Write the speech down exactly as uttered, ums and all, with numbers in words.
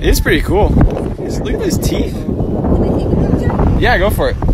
It is pretty cool. Look at his teeth. Yeah, go for it.